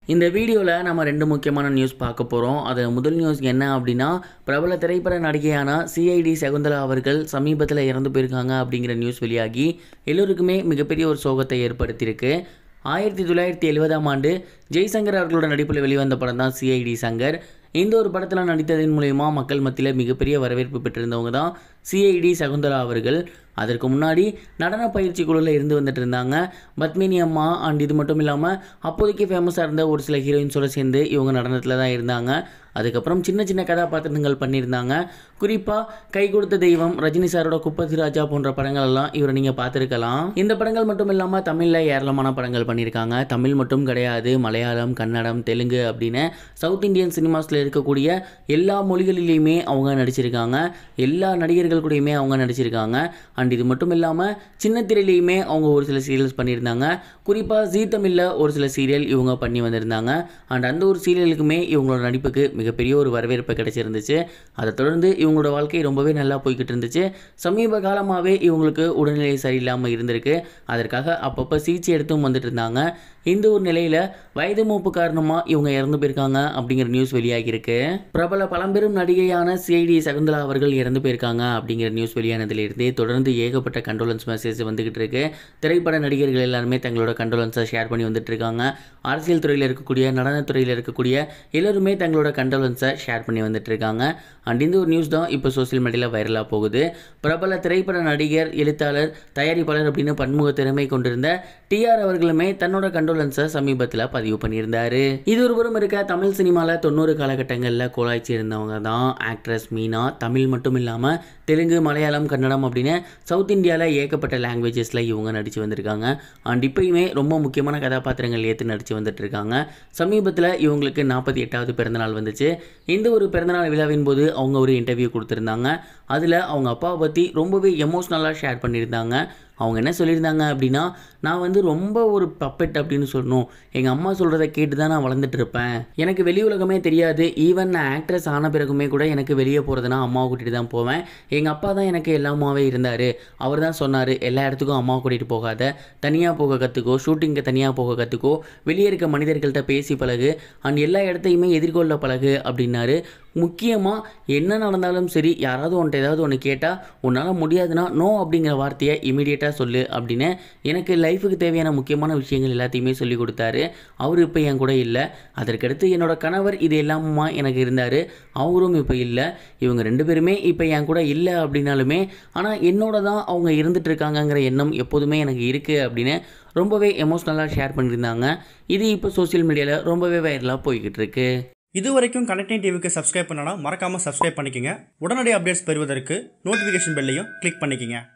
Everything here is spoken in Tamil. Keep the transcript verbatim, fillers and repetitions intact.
இந்த வீடியோவில் நம்ம ரெண்டு முக்கியமான நியூஸ் பார்க்க போகிறோம். அது முதல் நியூஸ் என்ன அப்படின்னா, பிரபல திரைப்பட நடிகையான சிஐடி சகுந்தலா அவர்கள் சமீபத்தில் இறந்து போயிருக்காங்க அப்படிங்கிற நியூஸ் வெளியாகி எல்லோருக்குமே மிகப்பெரிய ஒரு சோகத்தை ஏற்படுத்தியிருக்கு. ஆயிரத்தி தொள்ளாயிரத்தி எழுபதாம் ஆண்டு ஜெய்சங்கர் அவர்களோட நடிப்பில் வெளிவந்த படம் தான் சிஐடி சங்கர். இந்த ஒரு படத்தில் நடித்ததன் மூலயமா மக்கள் மத்தியில் மிகப்பெரிய வரவேற்பு பெற்றிருந்தவங்க தான் சிஐடி சகுந்தலா அவர்கள். அதற்கு முன்னாடி நடன பயிற்சி குழுவில் இருந்து வந்துட்டு இருந்தாங்க. பத்மினி அம்மா அண்ட் இது மட்டும் இல்லாமல் அப்போதைக்கு ஃபேமஸாக இருந்த ஒரு சில ஹீரோயின்ஸோடு சேர்ந்து இவங்க நடனத்தில் தான் இருந்தாங்க. அதுக்கப்புறம் சின்ன சின்ன கதாபாத்திரங்கள் பண்ணியிருந்தாங்க. குறிப்பாக கை கொடுத்த தெய்வம், ரஜினி சாரோட குப்பத்தி ராஜா போன்ற படங்கள் எல்லாம் இவரை நீங்கள் பார்த்துருக்கலாம். இந்த படங்கள் மட்டும் இல்லாமல் தமிழில் ஏராளமான படங்கள் பண்ணியிருக்காங்க. தமிழ் மட்டும் கிடையாது, மலையாளம், கன்னடம், தெலுங்கு அப்படின்னு சவுத் இந்தியன் சினிமாஸில் இருக்கக்கூடிய எல்லா மொழிகளிலையுமே அவங்க நடிச்சிருக்காங்க. எல்லா நடிகர்கள் கூடயுமே அவங்க நடிச்சிருக்காங்க. அண்ட் இது மட்டும் இல்லாமல் சின்ன திரையிலையுமே அவங்க ஒரு சில சீரியல்ஸ் பண்ணியிருந்தாங்க. குறிப்பாக ஜீ தமிழில் ஒரு சில சீரியல் இவங்க பண்ணி வந்திருந்தாங்க. அண்ட் அந்த ஒரு சீரியலுக்குமே இவங்களோட நடிப்புக்கு மிகப்பெரிய ஒரு வரவேற்பு கிடைச்சிருந்துச்சு. அதை தொடர்ந்து இவங்களோட வாழ்க்கை ரொம்பவே நல்லா போய்கிட்டு இருந்துச்சு. சமீப காலமாகவே இவங்களுக்கு உடல்நிலை சரியில்லாமல் இருந்திருக்கு. அதற்காக அப்பப்போ சிகிச்சை எடுத்தும் வந்துட்டு இருந்தாங்க. இந்த ஒரு நிலையில் வயது மூப்பு காரணமாக இவங்க இறந்து போயிருக்காங்க அப்படிங்கிற நியூஸ் வெளியாகியிருக்கு. பிரபல பழம்பெரும் நடிகையான சிஐடி சகுந்தலா அவர்கள் இறந்து போயிருக்காங்க அப்படிங்கிற நியூஸ் வெளியானதிலிருந்தே தொடர்ந்து ஏகப்பட்ட கண்டோலன்ஸ் மெசேஜ் வந்துகிட்டு இருக்கு. திரைப்பட நடிகர்கள் எல்லாருமே தங்களோட கண்டோலன்ஸை ஷேர் பண்ணி வந்துட்டு இருக்காங்க. அரசியல் துறையில் இருக்கக்கூடிய, நடனத்துறையில் இருக்கக்கூடிய எல்லோருமே தங்களோட கண்டோலன்ஸை ஷேர் பண்ணி வந்துட்டு இருக்காங்க. அண்ட் இந்த ஒரு நியூஸ் தான் இப்போ சோசியல் மீடியாவில் வைரலாக போகுது. பிரபல திரைப்பட நடிகர், எழுத்தாளர், தயாரிப்பாளர் அப்படின்னு பன்முக திறமை கொண்டிருந்த டிஆர் அவர்களுமே தன்னோட கண்டோலன்ஸை சமீபத்தில் பதிவு பண்ணியிருந்தாரு. இது ஒருபுறம் இருக்க, தமிழ் சினிமாவில் தொண்ணூறு காலகட்டங்களில் கோலாய்ச்சி இருந்தவங்க தான் ஆக்ட்ரஸ் மீனா. தமிழ் மட்டும் இல்லாமல் தெலுங்கு, மலையாளம், கன்னடம் அப்படின்னு சவுத் இந்தியாவில் ஏகப்பட்ட லாங்குவேஜஸில் இவங்க நடித்து வந்திருக்காங்க. அண்ட் இப்போயுமே ரொம்ப முக்கியமான கதாபாத்திரங்கள் ஏற்று நடித்து வந்துட்டு இருக்காங்க. சமீபத்தில் இவங்களுக்கு நாற்பத்தி எட்டாவது பிறந்தநாள் வந்துச்சு. இந்த ஒரு பிறந்தநாள் விழாவின் போது அவங்க ஒரு இன்டர்வியூ கொடுத்துருந்தாங்க. அதில் அவங்க அப்பாவை பற்றி ரொம்பவே எமோஷ்னலாக ஷேர் பண்ணியிருந்தாங்க. அவங்க என்ன சொல்லியிருந்தாங்க அப்படின்னா, நான் வந்து ரொம்ப ஒரு பப்பெட் அப்படின்னு சொல்லணும். எங்கள் அம்மா சொல்கிறத கேட்டு தான் நான் வளர்ந்துட்டு இருப்பேன். எனக்கு வெளி உலகமே தெரியாது. ஈவன் நான் ஆக்ட்ரஸ் ஆன பிறகுமே கூட எனக்கு வெளியே போகிறதுனா அம்மாவை கூட்டிகிட்டு தான் போவேன். எங்கள் அப்பா தான் எனக்கு எல்லாமாவே இருந்தார். அவர் தான் சொன்னார், எல்லா இடத்துக்கும் அம்மாவை கூட்டிகிட்டு போகாத, தனியாக போக கற்றுக்கோ, ஷூட்டிங்க்கு தனியாக போக கற்றுக்கோ, வெளியே இருக்க மனிதர்கள்ட்ட பேசி பழகு, அண்ட் எல்லா இடத்தையுமே எதிர்கொள்ள பழகு அப்படின்னாரு. முக்கியமாக என்ன நடந்தாலும் சரி, யாராவது உன்ட்ட ஏதாவது ஒன்று கேட்டால் உன்னால் முடியாதுன்னா நோ அப்படிங்கிற வார்த்தையை இமீடியட்டாக சொல்லு அப்படின்னு எனக்கு லைஃபுக்கு தேவையான முக்கியமான விஷயங்கள் எல்லாத்தையுமே சொல்லி கொடுத்தாரு. அவர் இப்போ என் கூட இல்லை. அதற்கடுத்து என்னோடய கணவர் இது எல்லாமா எனக்கு இருந்தார். அவரும் இப்போ இல்லை. இவங்க ரெண்டு பேருமே இப்போ என் கூட இல்லை அப்படின்னாலுமே, ஆனால் என்னோட தான் அவங்க இருந்துட்டு இருக்காங்கங்கிற எண்ணம் எப்போதுமே எனக்கு இருக்குது அப்படின்னு ரொம்பவே எமோஷ்னலாக ஷேர் பண்ணியிருந்தாங்க. இது இப்போ சோசியல் மீடியாவில் ரொம்பவே வைரலாக போய்கிட்டு இருக்கு. இது வரைக்கும் கனெக்டிங் டிவிக்கு சப்ஸ்கிரைப் பண்ணனா மறக்காமல் சப்ஸ்கிரைப் பண்ணிக்கங்க. உடனடி அப்டேட்ஸ் பெறுவதற்கு நோட்டிஃபிகேஷன் பெல்லையும் கிளிக் பண்ணிக்கங்க.